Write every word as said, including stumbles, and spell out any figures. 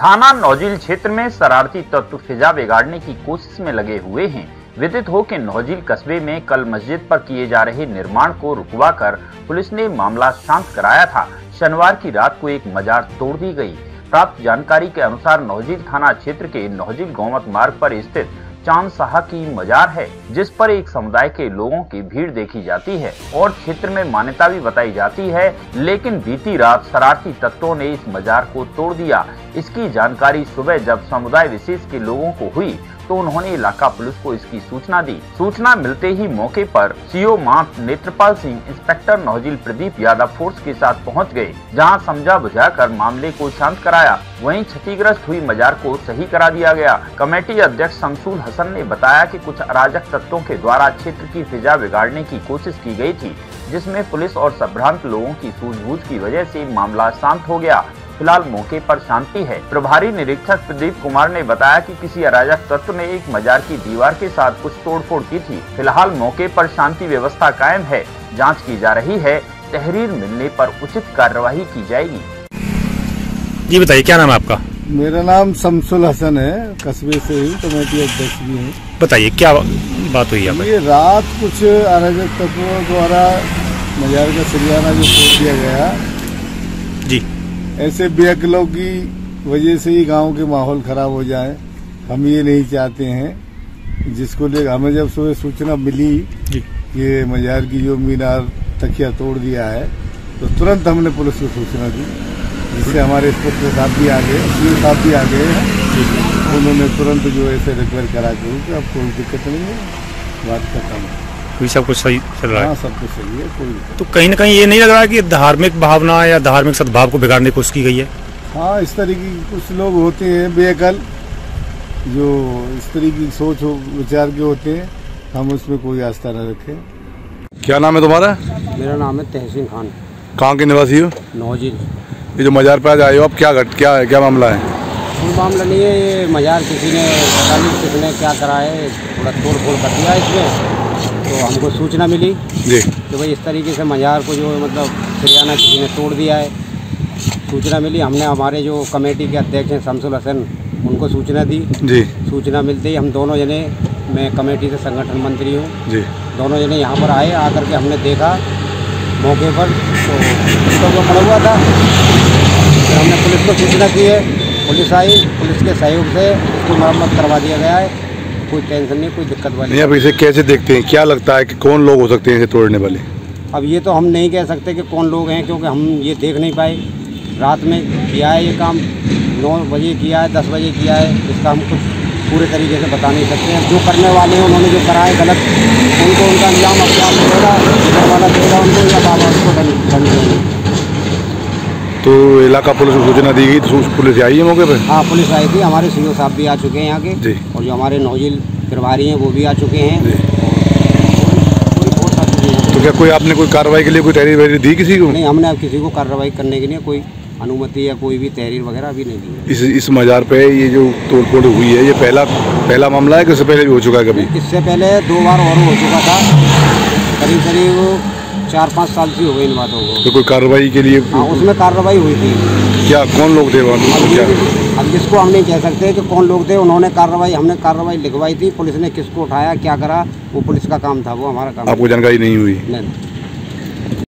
थाना नौजील क्षेत्र में शरारती तत्व फिजा बिगाड़ने की कोशिश में लगे हुए हैं। विदित हो कि नौजील कस्बे में कल मस्जिद पर किए जा रहे निर्माण को रुकवाकर पुलिस ने मामला शांत कराया था। शनिवार की रात को एक मजार तोड़ दी गई। प्राप्त जानकारी के अनुसार नौजील थाना क्षेत्र के नौजील गौमत मार्ग पर स्थित चांद शाह की मजार है, जिस पर एक समुदाय के लोगों की भीड़ देखी जाती है और क्षेत्र में मान्यता भी बताई जाती है। लेकिन बीती रात शरारती तत्वों ने इस मजार को तोड़ दिया। इसकी जानकारी सुबह जब समुदाय विशेष के लोगों को हुई तो उन्होंने इलाका पुलिस को इसकी सूचना दी। सूचना मिलते ही मौके पर सीओ मार्ट नेत्रपाल सिंह, इंस्पेक्टर नौजील प्रदीप यादव फोर्स के साथ पहुंच गए, जहां समझा बुझाकर मामले को शांत कराया। वहीं क्षतिग्रस्त हुई मजार को सही करा दिया गया। कमेटी अध्यक्ष शमसुल हसन ने बताया कि कुछ अराजक तत्वों के द्वारा क्षेत्र की फिजा बिगाड़ने की कोशिश की गई थी, जिसमें पुलिस और संभ्रांत लोगों की सूझबूझ की वजह से मामला शांत हो गया। फिलहाल मौके पर शांति है। प्रभारी निरीक्षक प्रदीप कुमार ने बताया कि किसी अराजक तत्व ने एक मजार की दीवार के साथ कुछ तोड़फोड़ की थी। फिलहाल मौके पर शांति व्यवस्था कायम है। जांच की जा रही है। तहरीर मिलने पर उचित कार्यवाही की जाएगी। जी बताइए, क्या नाम है आपका? मेरा नाम शमसुल हसन है, कस्बे से ही कमेटी अध्यक्ष भी हूँ। बताइए क्या बात हुई है? ये रात कुछ अराजक तत्वों द्वारा मजार का सरियाना जो तोड़ दिया गया जी, ऐसे बेअक्लों की वजह से ही गांव के माहौल खराब हो जाए, हम ये नहीं चाहते हैं। जिसको ले हमें जब सुबह सूचना मिली कि मजार की जो मीनार तकिया तोड़ दिया है, तो तुरंत हमने पुलिस को सूचना दी, जिससे हमारे इंस्पेक्टर साहब भी आ गए, सीओ साहब भी आ गए। उन्होंने तुरंत जो ऐसे रिकवर करा के कि अब कोई दिक्कत नहीं है, बात खत्म है, सब कुछ सही चल रहा है। हाँ, सब कुछ सही है, कोई तो कहीं ना कहीं ये नहीं लग रहा कि धार्मिक भावना या धार्मिक सद्भाव को बिगाड़ने की कोशिश की गई है? हाँ, इस तरीके की कुछ लोग होते हैं बेअकल, जो इस तरीके की सोच विचार के होते हैं, हम उसमें कोई आस्था न रखें। क्या नाम है तुम्हारा? मेरा नाम है तहसीन खान। कहाँ के निवासी हो? नौजील। ये जो मजार पे आज आए हो आप, क्या घट क्या है, क्या मामला है? कोई मामला नहीं है, ये मजार किसी ने पता नहीं किसने क्या करा है, थोड़ा तोड़ फोड़ कर दिया इसमें। तो हमको सूचना मिली जी कि भाई इस तरीके से मजार को जो मतलब सरियाना किसी ने तोड़ दिया है। सूचना मिली, हमने हमारे जो कमेटी के अध्यक्ष हैं शमसुल हसन, उनको सूचना दी जी। सूचना मिलते ही हम दोनों जने, मैं कमेटी से संगठन मंत्री हूँ जी, दोनों जने यहाँ पर आए। आकर के हमने देखा मौके पर तो वो खड़ा हुआ था। फिर हमने पुलिस को सूचना की है, पुलिस आई, पुलिस के सहयोग से इसको मरम्मत करवा दिया गया है। कोई टेंशन नहीं, कोई दिक्कत वाली नहीं। अब इसे कैसे देखते हैं, क्या लगता है कि कौन लोग हो सकते हैं इसे तोड़ने वाले? अब ये तो हम नहीं कह सकते कि कौन लोग हैं, क्योंकि हम ये देख नहीं पाए। रात में किया है ये काम, नौ बजे किया है, दस बजे किया है, इसका हम कुछ पूरे तरीके से बता नहीं सकते हैं। जो करने वाले हैं उन्होंने जो करा है गलत, उनको उनका अंजाम अपने आप मिलेगा, घर वाला देगा उनको या बाबा उसको दंड देंगे। तो इलाका पुलिस को सूचना दी गई, तो पुलिस आई है मौके पर? हाँ, पुलिस आई थी, हमारे सीओ साहब भी आ चुके हैं यहाँ के जी, और जो हमारे नौजील प्रभारी हैं वो भी आ चुके हैं। तो क्या कोई आपने कोई कार्रवाई के लिए कोई तहरीर वहरीर दी किसी को? नहीं, हमने अब किसी को कार्रवाई करने के लिए कोई अनुमति या कोई भी तहरीर वगैरह अभी नहीं दी। इस इस मजार पे ये जो तोड़फोड़ हुई है, ये पहला पहला मामला है कि इससे पहले भी हो चुका है कभी? इससे पहले दो बार और हो चुका था, करीब करीब चार पाँच साल की हो गई इन बातों को। तो कोई कार्रवाई के लिए? हाँ, उसमें कार्रवाई हुई थी। क्या कौन लोग थे वहाँ? क्या अब जिसको हम नहीं कह सकते कि कौन लोग थे, उन्होंने कार्रवाई, हमने कार्रवाई लिखवाई थी। पुलिस ने किसको उठाया क्या करा, वो पुलिस का काम था, वो हमारा काम। आपको जानकारी नहीं हुई? नहीं।